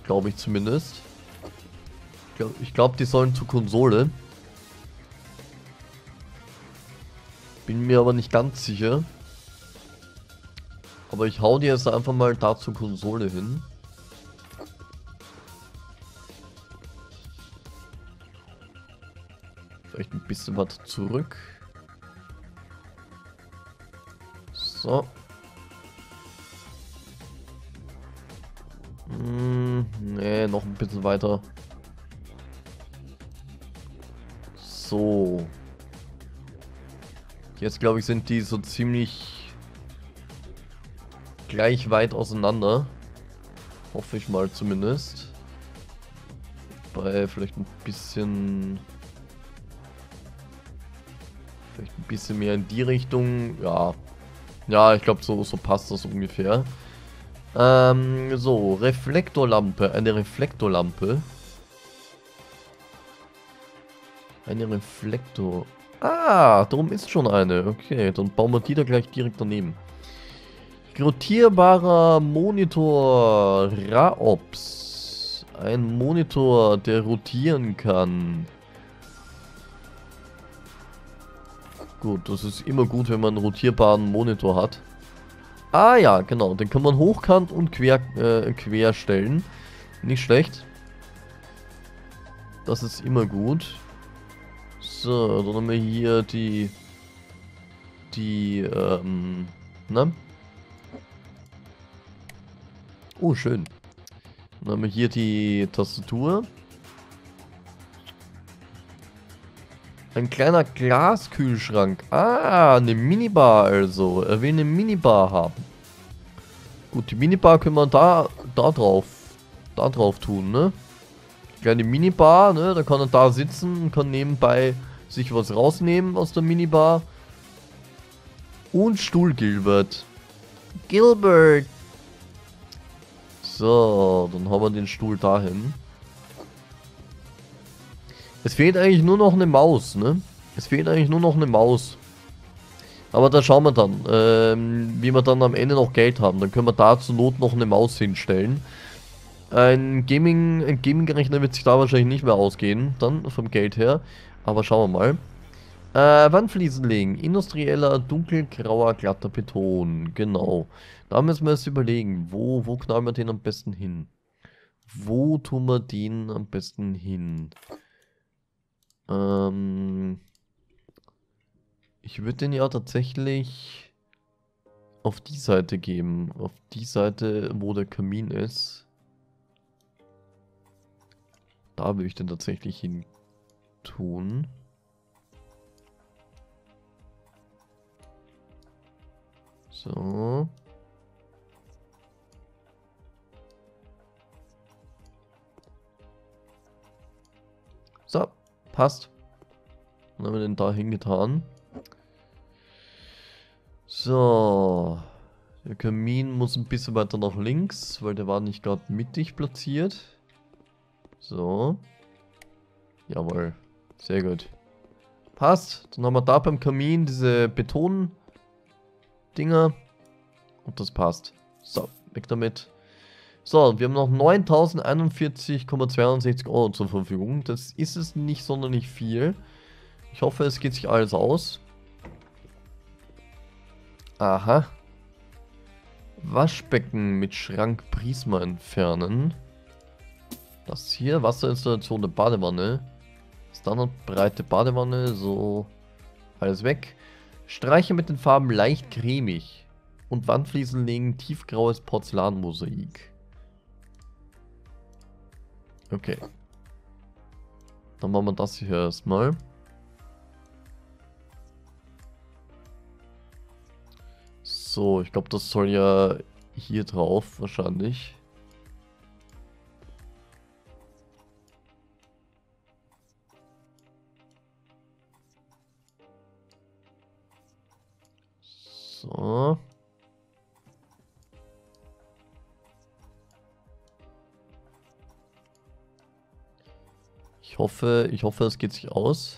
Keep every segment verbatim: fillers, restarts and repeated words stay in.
Glaube ich zumindest. Ich glaube, ich glaub, die sollen zur Konsole. Bin mir aber nicht ganz sicher. Aber ich hau die jetzt einfach mal da zur Konsole hin. Vielleicht ein bisschen was zurück. So. Hm, nee, noch ein bisschen weiter. So. Jetzt glaube ich, sind die so ziemlich gleich weit auseinander. Hoffe ich mal zumindest. Bei vielleicht ein bisschen... Vielleicht ein bisschen mehr in die Richtung. Ja. Ja, ich glaube, so, so passt das ungefähr. Ähm, so, Reflektorlampe. Eine Reflektorlampe. Eine Reflektor. Ah, darum ist schon eine. Okay, dann bauen wir die da gleich direkt daneben. Rotierbarer Monitor Raops. Ein Monitor, der rotieren kann. Gut, das ist immer gut, wenn man einen rotierbaren Monitor hat. Ah ja, genau. Den kann man hochkant und quer, äh, quer stellen. Nicht schlecht. Das ist immer gut. So, dann haben wir hier die... Die, ähm... Na? Oh, schön. Dann haben wir hier die Tastatur. Ein kleiner Glaskühlschrank. Ah, eine Minibar also. Er will eine Minibar haben. Gut, die Minibar können wir da, da drauf, da drauf tun, ne? Kleine Minibar, ne? Da kann er da sitzen und kann nebenbei sich was rausnehmen aus der Minibar. Und Stuhl Gilbert. Gilbert! So, dann haben wir den Stuhl dahin. Es fehlt eigentlich nur noch eine Maus, ne? Es fehlt eigentlich nur noch eine Maus. Aber da schauen wir dann, ähm, wie wir dann am Ende noch Geld haben. Dann können wir da zur Not noch eine Maus hinstellen. Ein Gaming, ein Gaming-Rechner wird sich da wahrscheinlich nicht mehr ausgehen, dann vom Geld her. Aber schauen wir mal. Äh, Wandfliesen legen. Industrieller, dunkelgrauer, glatter Beton. Genau. Da müssen wir jetzt überlegen, wo, wo knallen wir den am besten hin? Wo tun wir den am besten hin? Ähm, ich würde den ja tatsächlich auf die Seite geben. Auf die Seite, wo der Kamin ist. Da würde ich den tatsächlich hin tun. So. So, passt. Dann haben wir den da hingetan. So. Der Kamin muss ein bisschen weiter nach links, weil der war nicht gerade mittig platziert. So. Jawohl. Sehr gut. Passt. Dann haben wir da beim Kamin diese Beton-Dinger. Und das passt. So, weg damit. So, wir haben noch neuntausendeinundvierzig Komma zweiundsechzig Euro zur Verfügung. Das ist es nicht sonderlich viel. Ich hoffe, es geht sich alles aus. Aha. Waschbecken mit Schrank Prisma entfernen. Das hier, Wasserinstallation der Badewanne. Standardbreite Badewanne, so. Alles weg. Streiche mit den Farben leicht cremig. Und Wandfliesen legen tiefgraues Porzellanmosaik. Okay. Dann machen wir das hier erstmal. So, ich glaube, das soll ja hier drauf wahrscheinlich. So. Ich hoffe, ich hoffe, es geht sich aus.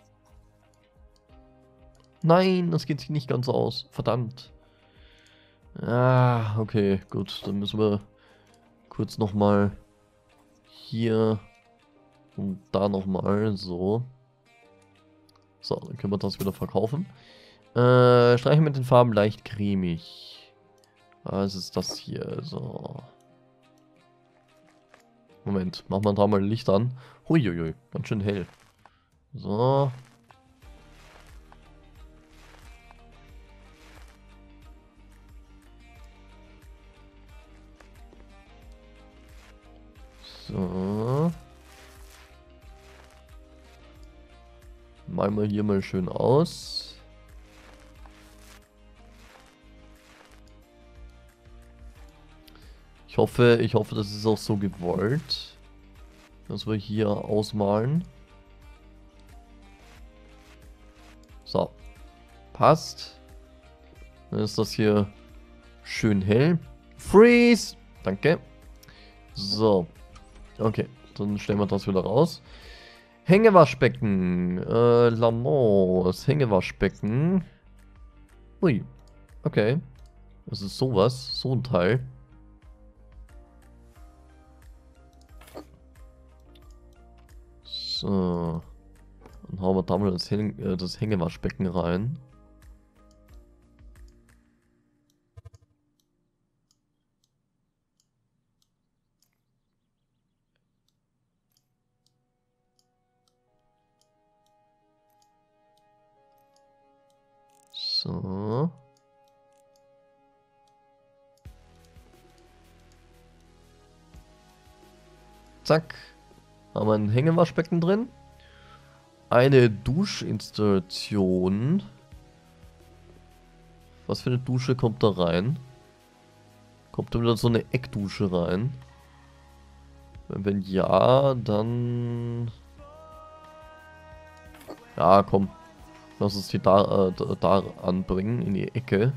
Nein, das geht sich nicht ganz aus. Verdammt. Ah, okay, gut. Dann müssen wir kurz nochmal hier und da nochmal so. So, dann können wir das wieder verkaufen. Äh, streichen mit den Farben leicht cremig. Was ist das hier? So. Moment, machen wir da mal Licht an. Huiuiui, ganz schön hell. So. So. Malen wir hier mal schön aus. Ich hoffe, ich hoffe, das ist auch so gewollt, dass wir hier ausmalen. So. Passt. Dann ist das hier schön hell. Freeze! Danke. So. Okay, dann stellen wir das wieder raus. Hängewaschbecken. Äh, Lamont. Hängewaschbecken. Ui. Okay. Das ist sowas. So ein Teil. So. Dann hauen wir da mal das, Häng äh, das Hängewaschbecken rein. So. Zack. Haben wir ein Hängewaschbecken drin. Eine Duschinstallation. Was für eine Dusche kommt da rein? Kommt da wieder so eine Eckdusche rein? Wenn, wenn ja, dann... Ja, komm. Lass uns die da, äh, da, da anbringen, in die Ecke.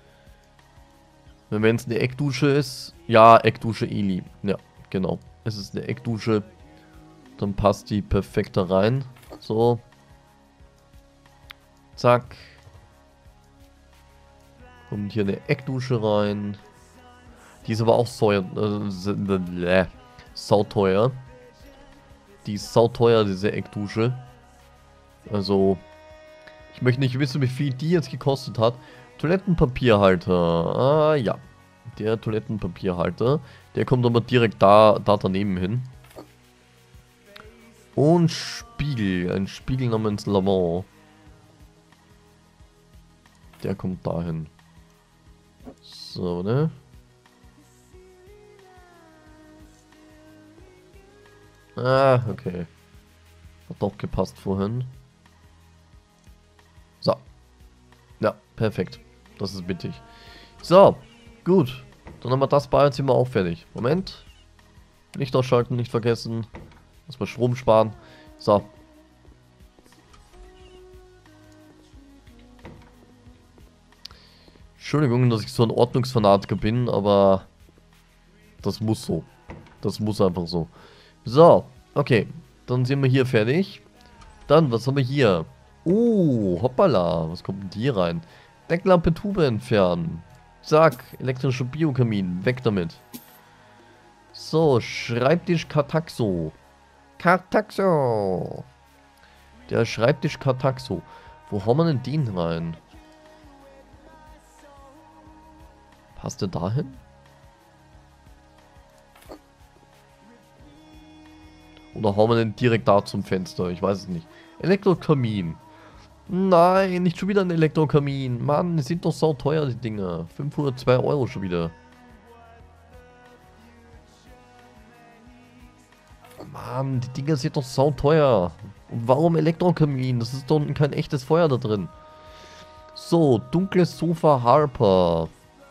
Wenn es eine Eckdusche ist... Ja, Eckdusche Eli. Ja, genau. Es ist eine Eckdusche. Dann passt die perfekt da rein. So. Zack. Kommt hier eine Eckdusche rein. Die ist aber auch teuer. Äh, sauteuer. Die ist sauteuer, diese Eckdusche. Also. Ich möchte nicht wissen, wie viel die jetzt gekostet hat. Toilettenpapierhalter. Ah, ja. Der Toilettenpapierhalter. Der kommt aber direkt da, da daneben hin. Und Spiegel. Ein Spiegel namens Lamont. Der kommt dahin. So, ne? Ah, okay. Hat doch gepasst vorhin. So. Ja, perfekt. Das ist mittig. So, gut. Dann haben wir das Badezimmer auch fertig. Moment. Licht ausschalten, nicht vergessen. Muss mal Strom sparen. So. Entschuldigung, dass ich so ein Ordnungsfanatiker bin, aber das muss so. Das muss einfach so. So, okay. Dann sind wir hier fertig. Dann, was haben wir hier? Oh, hoppala. Was kommt denn hier rein? Decklampe, Tube entfernen. Zack, elektrischer Biokamin. Weg damit. So, Schreibtisch Kartaxo. Kartaxo. Der Schreibtisch Kartaxo. Wo haben wir denn den rein? Passt der dahin? Oder hauen wir den direkt da zum Fenster? Ich weiß es nicht. Elektrokamin. Nein, nicht schon wieder ein Elektrokamin. Mann, die sind doch sau teuer, die Dinger. fünfhundertzwei Euro schon wieder. Mann, die Dinger sind doch sau teuer. Und warum Elektrokamin? Das ist doch kein echtes Feuer da drin. So, dunkles Sofa Harper.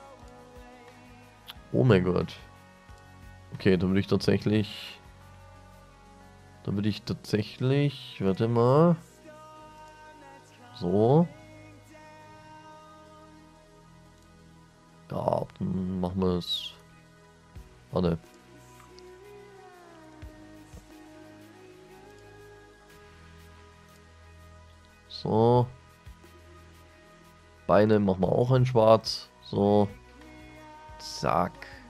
Oh mein Gott. Okay, dann würde ich tatsächlich... Dann würde ich tatsächlich... Warte mal. So. Ja, dann machen wir es. Warte. So. Beine machen wir auch in schwarz. So. Zack.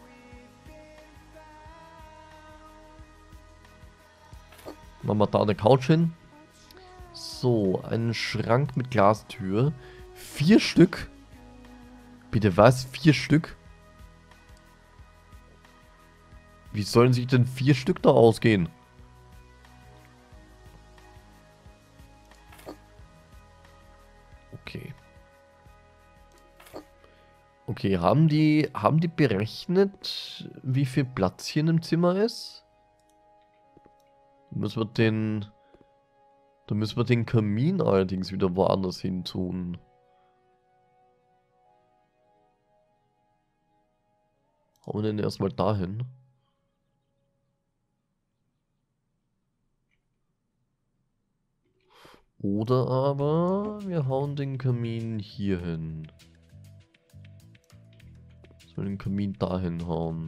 Machen wir da eine Couch hin. So, einen Schrank mit Glastür. Vier Stück. Bitte was? Vier Stück? Wie sollen sich denn vier Stück da ausgehen? Okay. Okay, haben die, haben die berechnet, wie viel Platz hier in dem Zimmer ist? Müssen wir den... Da müssen wir den Kamin allerdings wieder woanders hin tun. Hauen wir den erstmal dahin. Oder aber wir hauen den Kamin hier hin. Dass wir den Kamin dahin hauen.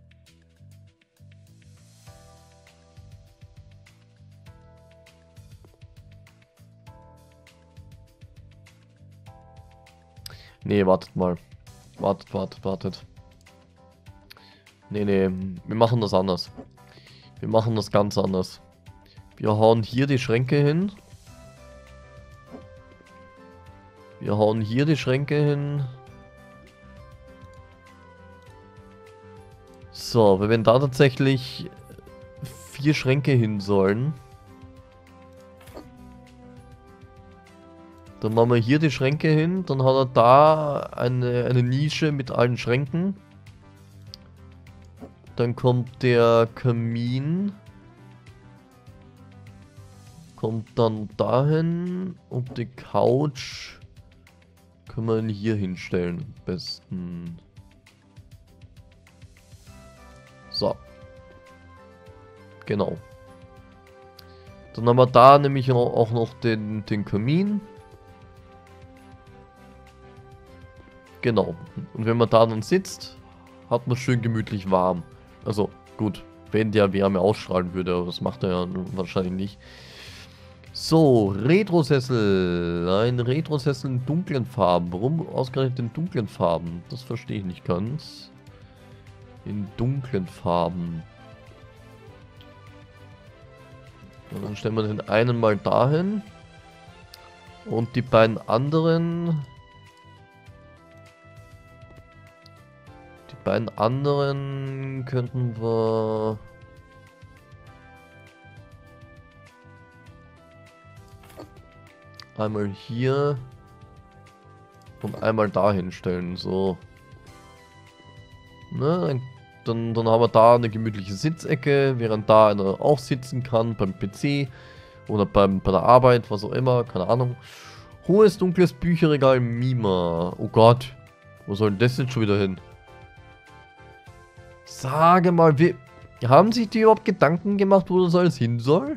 Nee, wartet mal. Wartet, wartet, wartet. Nee, nee, wir machen das anders. Wir machen das ganz anders. Wir hauen hier die Schränke hin. Wir hauen hier die Schränke hin. So, weil wenn da tatsächlich vier Schränke hin sollen, dann machen wir hier die Schränke hin, dann hat er da eine, eine Nische mit allen Schränken. Dann kommt der Kamin. Kommt dann dahin und die Couch können wir ihn hier hinstellen. Am besten. So. Genau. Dann haben wir da nämlich auch noch den, den Kamin. Genau. Und wenn man da dann sitzt, hat man schön gemütlich warm. Also gut, wenn der Wärme ausstrahlen würde, aber das macht er ja wahrscheinlich nicht. So, Retro-Sessel. Ein Retro-Sessel in dunklen Farben. Warum ausgerechnet in dunklen Farben? Das verstehe ich nicht ganz. In dunklen Farben. Und dann stellen wir den einen mal dahin. Und die beiden anderen... Die beiden anderen könnten wir... Einmal hier und einmal dahin stellen, so. Ne, dann, dann haben wir da eine gemütliche Sitzecke, während da einer auch sitzen kann beim P C oder beim, bei der Arbeit, was auch immer, keine Ahnung. Hohes, dunkles Bücherregal Mima. Oh Gott, wo soll denn das jetzt schon wieder hin? Sage mal, wie, haben sich die überhaupt Gedanken gemacht, wo das alles hin soll?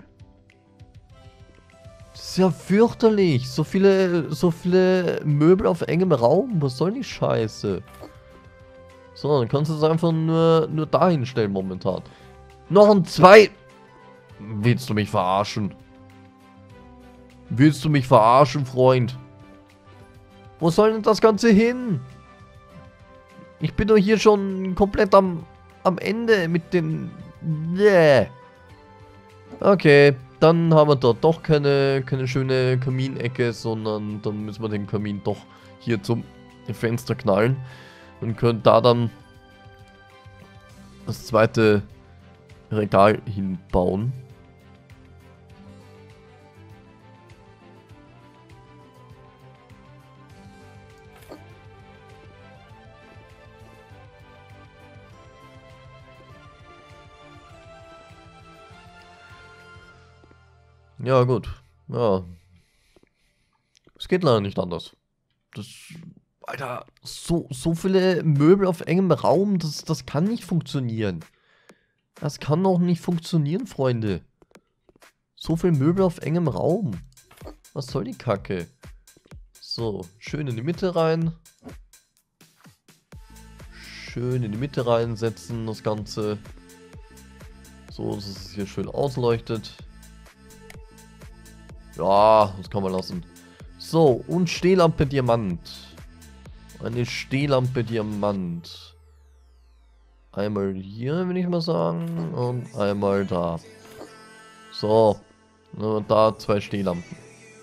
Das ist ja fürchterlich. So viele, so viele Möbel auf engem Raum. Was soll die Scheiße? So, dann kannst du es einfach nur, nur dahin stellen momentan. Noch ein zwei. Willst du mich verarschen? Willst du mich verarschen, Freund? Wo soll denn das Ganze hin? Ich bin doch hier schon komplett am, am Ende mit den... Yeah. Okay. Dann haben wir dort doch keine, keine schöne Kaminecke, sondern dann müssen wir den Kamin doch hier zum Fenster knallen. Und können da dann das zweite Regal hinbauen. Ja, gut. Ja. Es geht leider nicht anders. Das... Alter, so, so viele Möbel auf engem Raum, das, das kann nicht funktionieren. Das kann doch nicht funktionieren, Freunde. So viele Möbel auf engem Raum. Was soll die Kacke? So, schön in die Mitte rein. Schön in die Mitte reinsetzen, das Ganze. So, dass es hier schön ausleuchtet. Ja, das kann man lassen. So, und Stehlampe Diamant. Eine Stehlampe Diamant. Einmal hier, will ich mal sagen. Und einmal da. So. Und da zwei Stehlampen.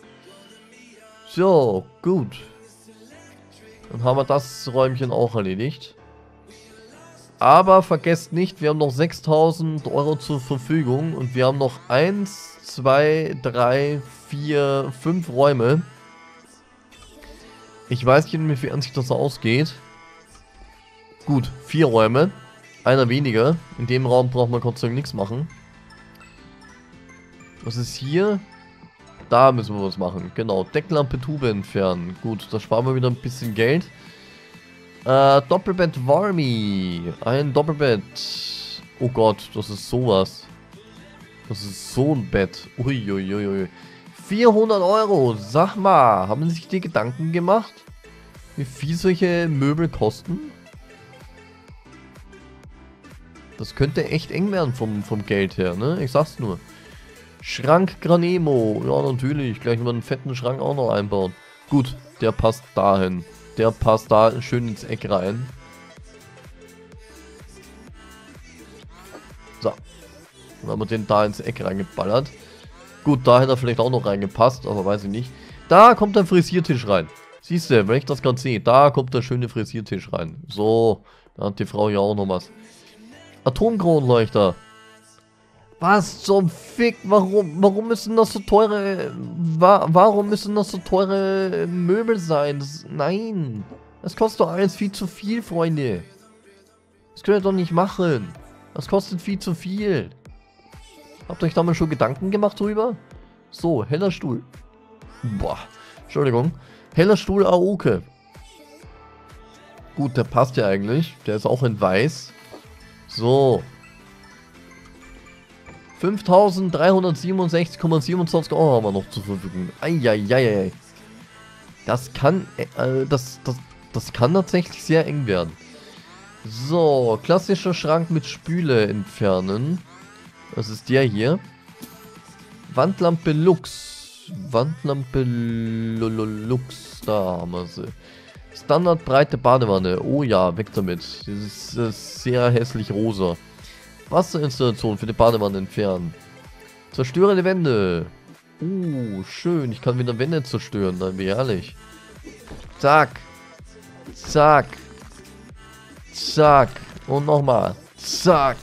So, gut. Dann haben wir das Räumchen auch erledigt. Aber vergesst nicht, wir haben noch sechstausend Euro zur Verfügung. Und wir haben noch eins, zwei, drei, vier, fünf Räume. Ich weiß nicht, inwiefern sich das ausgeht. Gut, vier Räume. Einer weniger. In dem Raum braucht man Gott sei Dank nichts machen. Was ist hier? Da müssen wir was machen. Genau, Decklampe, Tube entfernen. Gut, da sparen wir wieder ein bisschen Geld. Äh, Doppelbett Warmy. Ein Doppelbett. Oh Gott, das ist sowas. Das ist so ein Bett. Uiuiui. vierhundert Euro. Sag mal, haben Sie sich die Gedanken gemacht, wie viel solche Möbel kosten? Das könnte echt eng werden vom, vom Geld her, ne? Ich sag's nur. Schrank Granemo. Ja, natürlich. Gleich mal einen fetten Schrank auch noch einbauen. Gut, der passt dahin. Der passt da schön ins Eck rein. So. Dann haben wir den da ins Eck reingeballert. Gut, da hätte er vielleicht auch noch reingepasst, aber weiß ich nicht. Da kommt ein Frisiertisch rein. Siehst du, wenn ich das gerade sehe, da kommt der schöne Frisiertisch rein. So, da hat die Frau ja auch noch was. Atomkronleuchter. Was zum Fick? Warum, warum müssen das so teure... Wa warum müssen das so teure Möbel sein? Das, nein. Das kostet doch alles viel zu viel, Freunde. Das könnt ihr doch nicht machen. Das kostet viel zu viel. Habt ihr euch da mal schon Gedanken gemacht drüber? So, heller Stuhl. Boah, Entschuldigung. Heller Stuhl Aoke. Gut, der passt ja eigentlich. Der ist auch in weiß. So. fünftausenddreihundertsiebenundsechzig Komma siebenundzwanzig Euro haben wir noch zur Verfügung. Eieiei. Das kann, äh, das, das, das kann tatsächlich sehr eng werden. So, klassischer Schrank mit Spüle entfernen. Das ist der hier. Wandlampe Lux. Wandlampe Lux. Da haben wir sie. Standardbreite Badewanne. Oh ja, weg damit. Das ist, das ist sehr hässlich rosa. Wasserinstallation für die Badewanne entfernen. Zerstöre die Wände. Uh, schön. Ich kann wieder Wände zerstören. Dann wie ehrlich. Zack. Zack. Zack. Und nochmal. Zack.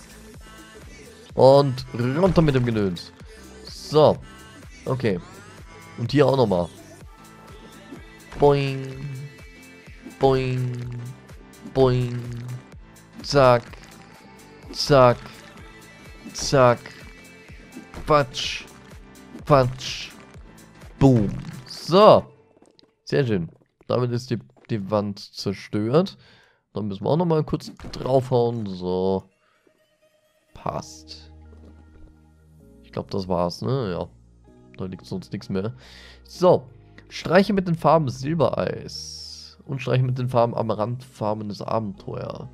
Und runter mit dem Gedöns. So. Okay. Und hier auch nochmal. Boing. Boing. Boing. Zack. Zack. Zack. Quatsch. Quatsch. Boom. So. Sehr schön. Damit ist die, die Wand zerstört. Dann müssen wir auch nochmal kurz draufhauen. So. Passt. Ich glaube, das war's, ne? Ja. Da liegt sonst nichts mehr. So. Streiche mit den Farben Silbereis. Und streiche mit den Farben Amaranthfarbenes Abenteuer.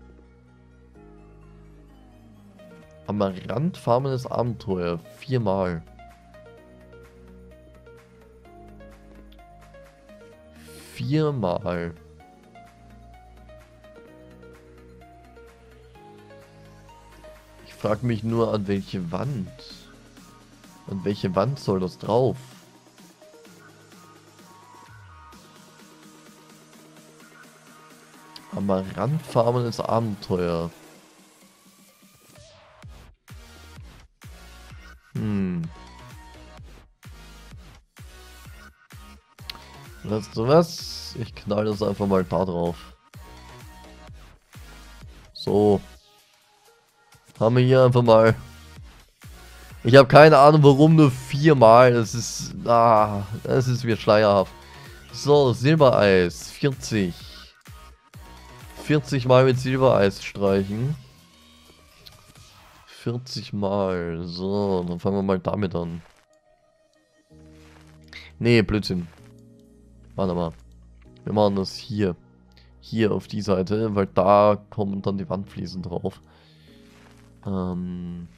Amaranthfarbenes Abenteuer. Viermal. Viermal. Ich frage mich nur, an welche Wand? An welche Wand soll das drauf? Amaranthfarbenes Abenteuer. Hm. Weißt du was? Ich knall das einfach mal da drauf. So. Haben wir hier einfach mal. Ich habe keine Ahnung, warum nur viermal. Das ist. Ah, das ist mir schleierhaft. So, Silbereis. vierzig. vierzig Mal mit Silbereis streichen. vierzig Mal. So, dann fangen wir mal damit an. Nee, Blödsinn. Warte mal. Wir machen das hier. Hier auf die Seite, weil da kommen dann die Wandfliesen drauf. Ähm.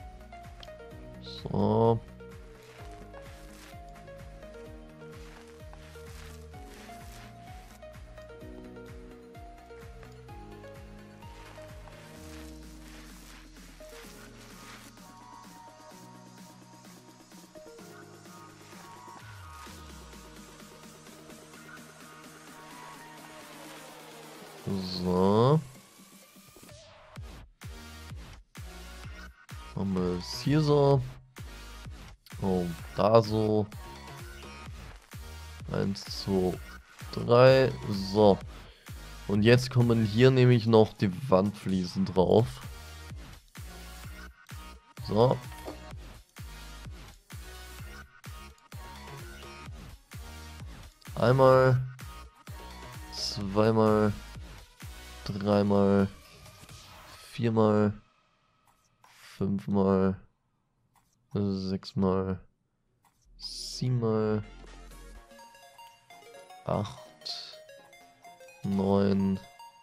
So. So. Haben wir es hier so. Und da so. Eins, zwei, drei. So. Und jetzt kommen hier nämlich noch die Wandfliesen drauf. So. Einmal. Zweimal. Dreimal. Viermal. Fünfmal. Sechsmal. Siebenmal. Acht. Neun.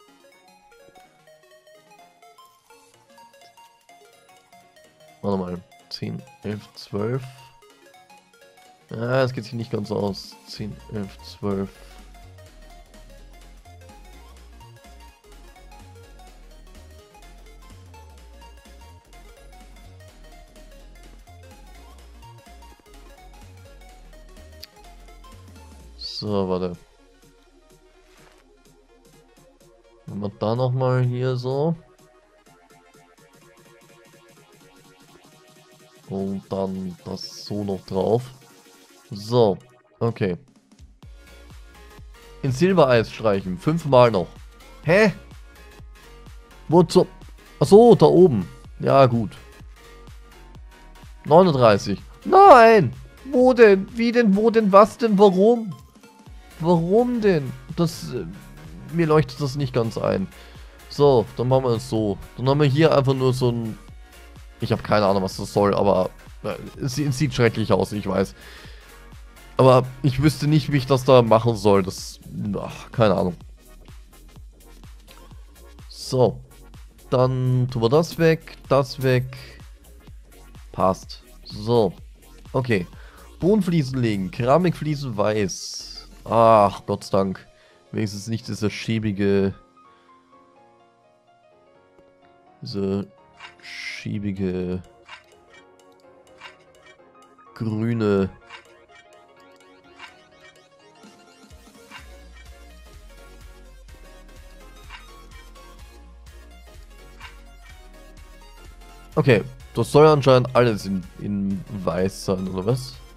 Warte mal. Zehn, elf, zwölf. Ja, es geht sich nicht ganz aus. Zehn, elf, zwölf. So, warte. Wenn wir da nochmal hier so. Und dann das so noch drauf. So, okay. In Silbereis streichen. Fünfmal noch. Hä? Wozu? Achso, da oben. Ja, gut. neununddreißig. Nein! Wo denn? Wie denn? Wo denn? Was denn? Warum? Warum denn? Das... Äh, mir leuchtet das nicht ganz ein. So, dann machen wir es so. Dann haben wir hier einfach nur so ein... Ich habe keine Ahnung, was das soll, aber... Äh, es, es sieht schrecklich aus, ich weiß. Aber ich wüsste nicht, wie ich das da machen soll. Das... Ach, keine Ahnung. So. Dann tun wir das weg, das weg. Passt. So. Okay. Bodenfliesen legen. Keramikfliesen weiß. Ach, Gott sei Dank. Wenigstens nicht dieser schäbige... Diese schäbige... grüne... Okay, das soll anscheinend alles in, in weiß sein, oder was?